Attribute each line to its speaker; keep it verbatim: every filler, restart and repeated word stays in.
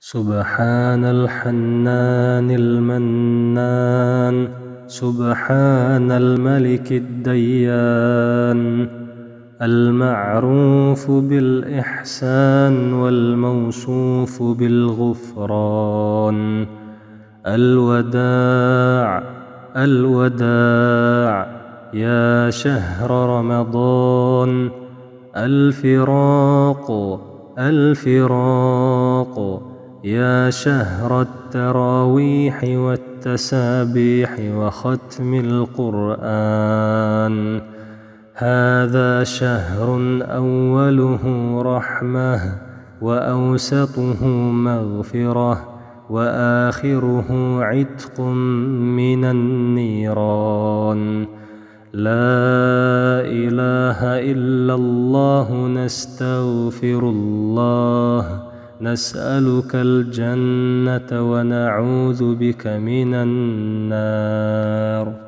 Speaker 1: سبحان الحنان المنان، سبحان الملك الديان، المعروف بالإحسان والموصوف بالغفران. الوداع الوداع يا شهر رمضان، الفراق الفراق يا شهر التراويح والتسابيح وختم القرآن. هذا شهر أوله رحمة، وأوسطه مغفرة، وآخره عتق من النيران. لا إله إلا الله، نستغفر الله، نسألك الجنة ونعوذ بك من النار.